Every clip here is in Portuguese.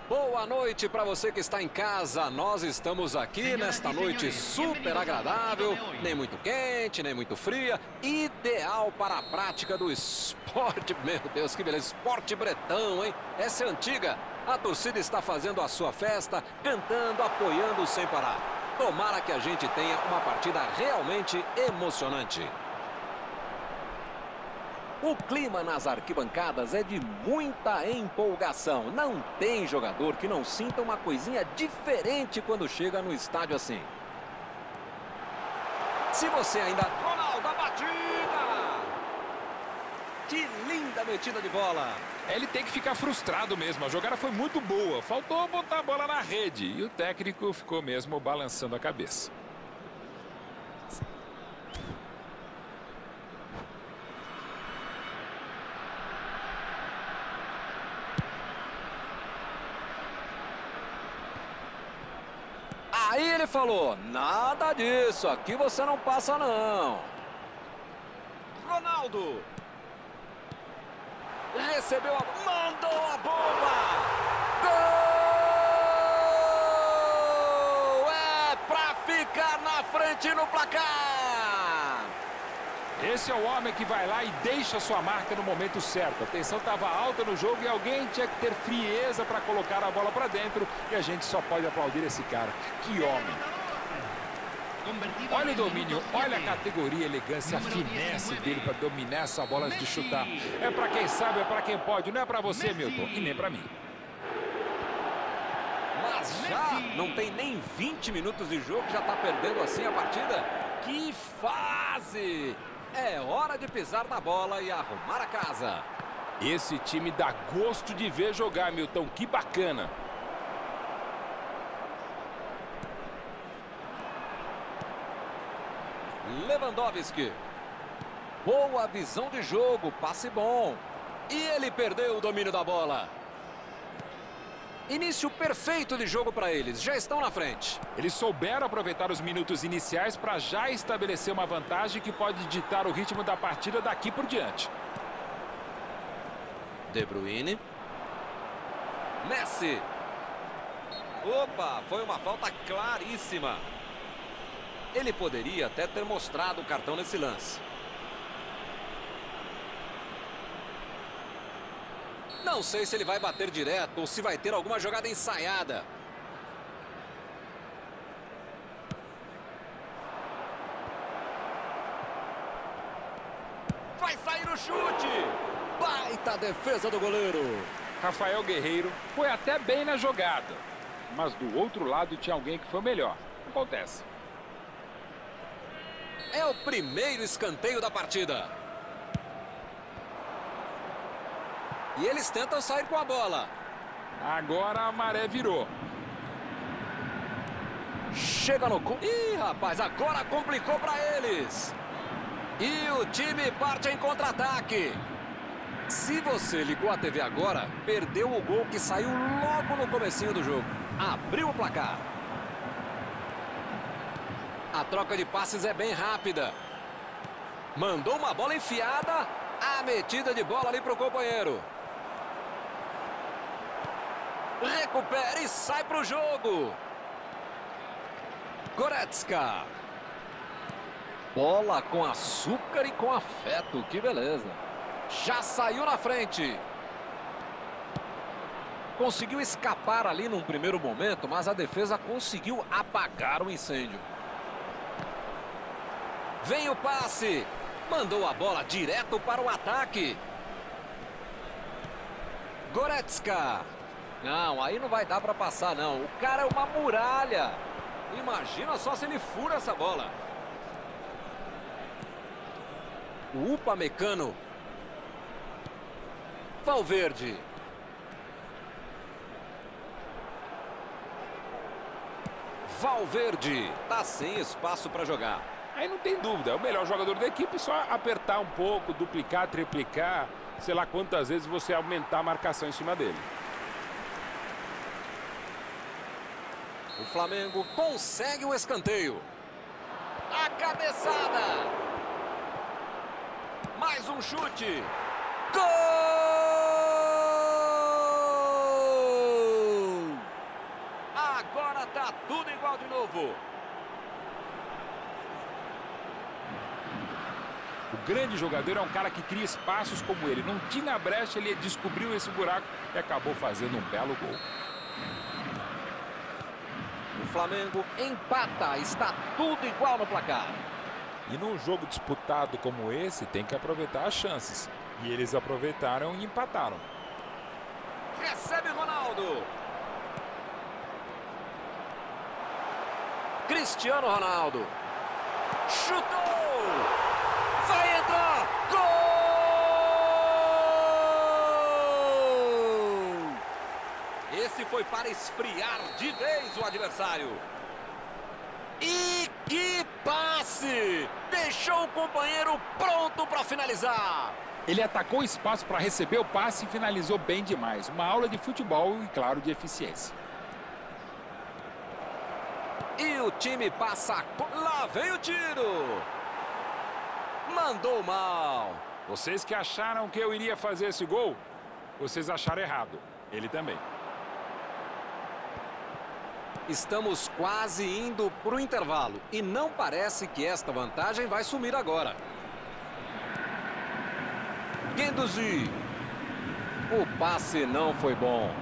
Boa noite para você que está em casa. Nós estamos aqui nesta noite super agradável, nem muito quente, nem muito fria, ideal para a prática do esporte. Meu Deus, que beleza, esporte bretão, hein? Essa é antiga. A torcida está fazendo a sua festa, cantando, apoiando sem parar. Tomara que a gente tenha uma partida realmente emocionante. O clima nas arquibancadas é de muita empolgação. Não tem jogador que não sinta uma coisinha diferente quando chega no estádio assim. Se você ainda... Ronaldo, a batida! Que linda metida de bola! Ele tem que ficar frustrado mesmo. A jogada foi muito boa. Faltou botar a bola na rede. E o técnico ficou mesmo balançando a cabeça. Aí ele falou, nada disso, aqui você não passa não. Ronaldo. Recebeu a... mandou a bomba. Gol! É pra ficar na frente no placar. Esse é o homem que vai lá e deixa sua marca no momento certo. A tensão estava alta no jogo e alguém tinha que ter frieza para colocar a bola para dentro. E a gente só pode aplaudir esse cara. Que homem! Olha o domínio, olha a categoria, a elegância, a finesse dele para dominar essa bola antes de chutar. É para quem sabe, é para quem pode. Não é para você, Milton, e nem para mim. Mas já não tem nem 20 minutos de jogo, já está perdendo assim a partida. Que fase! É hora de pisar na bola e arrumar a casa. Esse time dá gosto de ver jogar, Milton. Que bacana. Lewandowski. Boa visão de jogo, passe bom. E ele perdeu o domínio da bola. Início perfeito de jogo para eles, já estão na frente. Eles souberam aproveitar os minutos iniciais para já estabelecer uma vantagem que pode ditar o ritmo da partida daqui por diante. De Bruyne. Messi. Opa, foi uma falta claríssima. Ele poderia até ter mostrado o cartão nesse lance. Não sei se ele vai bater direto ou se vai ter alguma jogada ensaiada. Vai sair o chute! Baita defesa do goleiro. Rafael Guerreiro foi até bem na jogada, mas do outro lado tinha alguém que foi melhor. Acontece. É o primeiro escanteio da partida. E eles tentam sair com a bola. Agora a maré virou. Chega no... Ih, rapaz, agora complicou para eles. E o time parte em contra-ataque. Se você ligou a TV agora, perdeu o gol que saiu logo no comecinho do jogo. Abriu o placar. A troca de passes é bem rápida. Mandou uma bola enfiada. A metida de bola ali para o companheiro. Recupera e sai para o jogo. Goretzka. Bola com açúcar e com afeto. Que beleza. Já saiu na frente. Conseguiu escapar ali num primeiro momento, mas a defesa conseguiu apagar o incêndio. Vem o passe. Mandou a bola direto para o ataque. Goretzka. Não, aí não vai dar para passar, não. O cara é uma muralha. Imagina só se ele fura essa bola. O Upamecano. Valverde. Valverde. Tá sem espaço para jogar. Aí não tem dúvida, é o melhor jogador da equipe, só apertar um pouco, duplicar, triplicar, sei lá quantas vezes você aumentar a marcação em cima dele. O Flamengo consegue o escanteio. A cabeçada. Mais um chute. Gol! igual de novo. O grande jogador é um cara que cria espaços como ele. Não tinha brecha, ele descobriu esse buraco e acabou fazendo um belo gol. O Flamengo empata, está tudo igual no placar. E num jogo disputado como esse, tem que aproveitar as chances. E eles aproveitaram e empataram. Recebe Ronaldo. Cristiano Ronaldo. Chutou! Vai entrar! Gol! Esse foi para esfriar de vez o adversário. E que passe! Deixou o companheiro pronto para finalizar. Ele atacou o espaço para receber o passe e finalizou bem demais. Uma aula de futebol e, claro, de eficiência. E o time passa... Lá vem o tiro! Mandou mal. Vocês que acharam que eu iria fazer esse gol, vocês acharam errado. Ele também. Estamos quase indo para o intervalo. E não parece que esta vantagem vai sumir agora. Guendouzi. O passe não foi bom.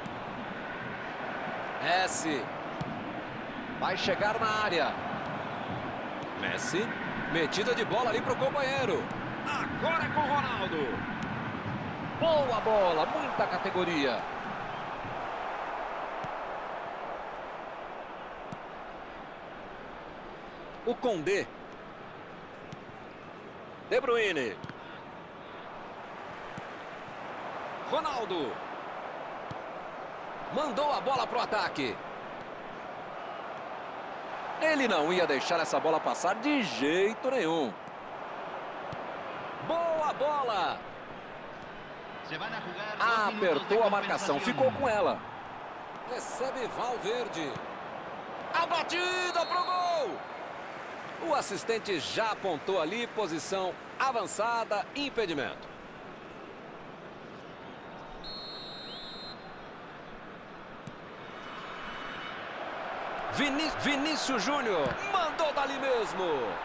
Messi. Vai chegar na área. Messi. Metida de bola ali para o companheiro. Agora é com o Ronaldo. Boa bola, muita categoria. O Condé. De Bruyne. Ronaldo. Mandou a bola para o ataque. Ele não ia deixar essa bola passar de jeito nenhum. Boa bola. Apertou a marcação, ficou com ela. Recebe Valverde. A batida pro gol. O assistente já apontou ali, posição avançada, impedimento. Vinícius Júnior mandou dali mesmo.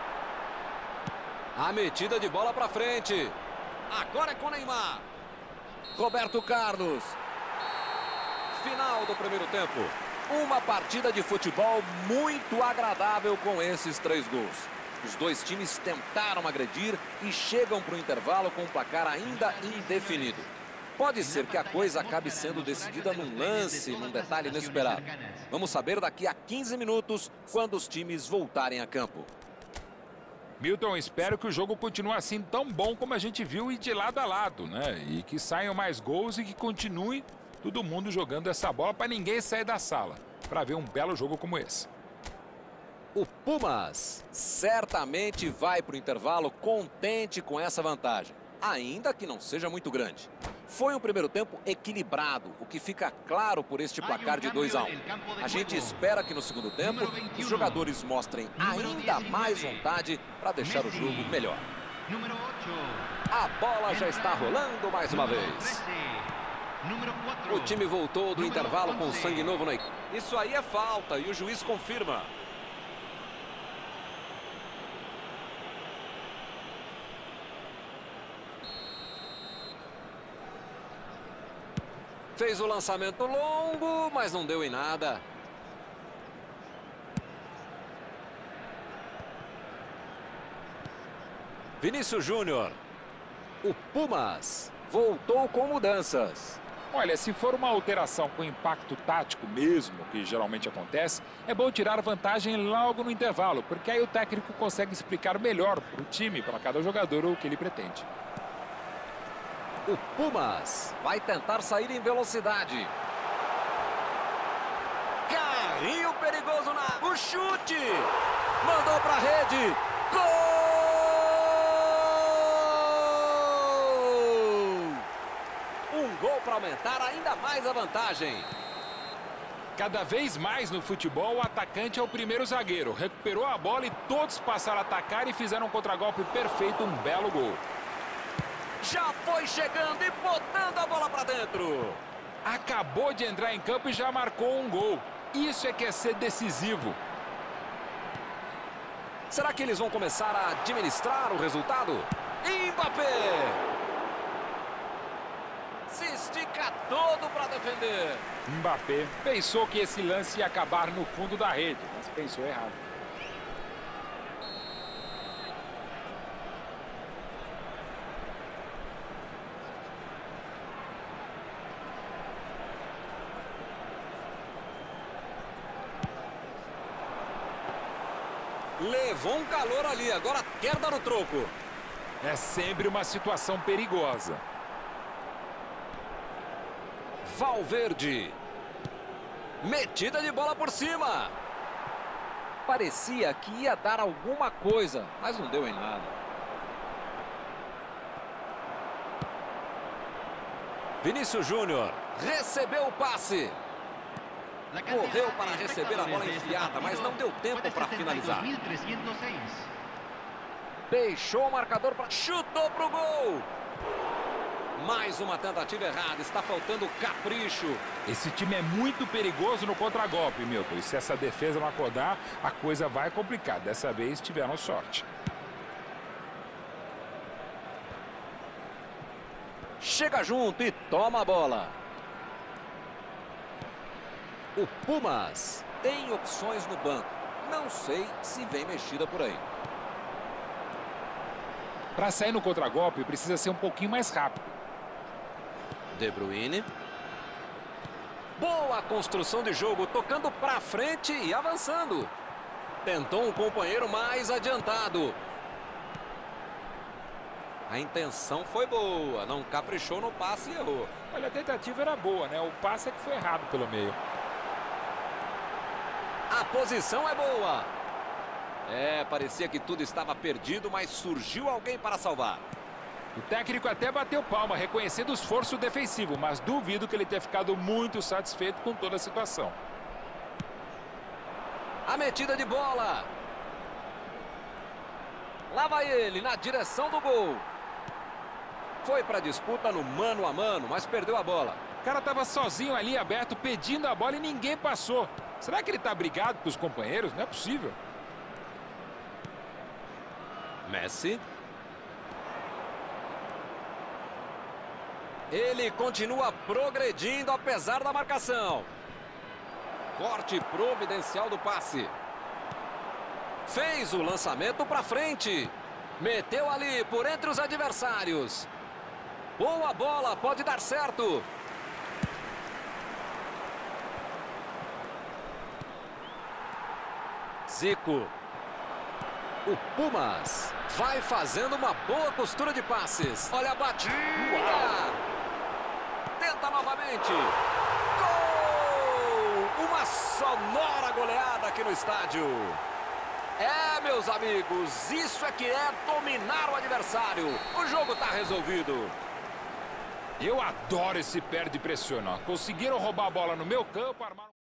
A metida de bola para frente. Agora é com Neymar. Roberto Carlos. Final do primeiro tempo. Uma partida de futebol muito agradável com esses 3 gols. Os dois times tentaram agredir e chegam para o intervalo com o placar ainda indefinido. Pode ser que a coisa acabe sendo decidida num lance, num detalhe inesperado. Vamos saber daqui a 15 minutos, quando os times voltarem a campo. Milton, espero que o jogo continue assim tão bom como a gente viu e de lado a lado, né? E que saiam mais gols e que continue todo mundo jogando essa bola para ninguém sair da sala, para ver um belo jogo como esse. O Pumas certamente vai para o intervalo contente com essa vantagem, ainda que não seja muito grande. Foi um primeiro tempo equilibrado, o que fica claro por este placar de 2-1. A gente espera que no segundo tempo os jogadores mostrem ainda mais vontade para deixar o jogo melhor. A bola já está rolando mais uma vez. O time voltou do intervalo com sangue novo na equipe. Isso aí é falta e o juiz confirma. Fez o lançamento longo, mas não deu em nada. Vinícius Júnior. O Pumas voltou com mudanças. Olha, se for uma alteração com impacto tático mesmo, que geralmente acontece, é bom tirar vantagem logo no intervalo, porque aí o técnico consegue explicar melhor para o time, para cada jogador, o que ele pretende. O Pumas vai tentar sair em velocidade. Carrinho perigoso na... O chute! Mandou para a rede. Gol! Um gol para aumentar ainda mais a vantagem. Cada vez mais no futebol, o atacante é o primeiro zagueiro. Recuperou a bola e todos passaram a atacar e fizeram um contragolpe perfeito, um belo gol. Já foi chegando e botando a bola para dentro. Acabou de entrar em campo e já marcou um gol. Isso é que é ser decisivo. Será que eles vão começar a administrar o resultado? Mbappé! Se estica todo para defender. Mbappé pensou que esse lance ia acabar no fundo da rede, mas pensou errado. Levou um calor ali, agora quer dar o troco. É sempre uma situação perigosa. Valverde. Metida de bola por cima. Parecia que ia dar alguma coisa, mas não deu em nada. Vinícius Júnior recebeu o passe. Correu para receber a bola enfiada, mas não deu tempo para finalizar. Deixou o marcador para... Chutou para o gol. Mais uma tentativa errada. Está faltando capricho. Esse time é muito perigoso no contragolpe, Milton. E se essa defesa não acordar, a coisa vai complicar. Dessa vez tiveram sorte. Chega junto e toma a bola. O Pumas tem opções no banco. Não sei se vem mexida por aí. Para sair no contragolpe, precisa ser um pouquinho mais rápido. De Bruyne. Boa construção de jogo, tocando para frente e avançando. Tentou um companheiro mais adiantado. A intenção foi boa, não caprichou no passe e errou. Olha, a tentativa era boa, né? O passe é que foi errado pelo meio. A posição é boa. Parecia que tudo estava perdido, mas surgiu alguém para salvar. O técnico até bateu palma, reconhecendo o esforço defensivo, mas duvido que ele tenha ficado muito satisfeito com toda a situação. A metida de bola. Lá vai ele, na direção do gol. Foi para a disputa no mano a mano, mas perdeu a bola. O cara estava sozinho ali, aberto, pedindo a bola e ninguém passou. Será que ele está brigado com os companheiros? Não é possível. Messi. Ele continua progredindo apesar da marcação. Corte providencial do passe. Fez o lançamento para frente. Meteu ali por entre os adversários. Boa bola, pode dar certo. Zico. O Pumas vai fazendo uma boa costura de passes. Olha a batida. Tenta novamente. Gol! Uma sonora goleada aqui no estádio. Meus amigos, isso é que é dominar o adversário. O jogo está resolvido. Eu adoro esse perde e pressiona. Conseguiram roubar a bola no meu campo, armar...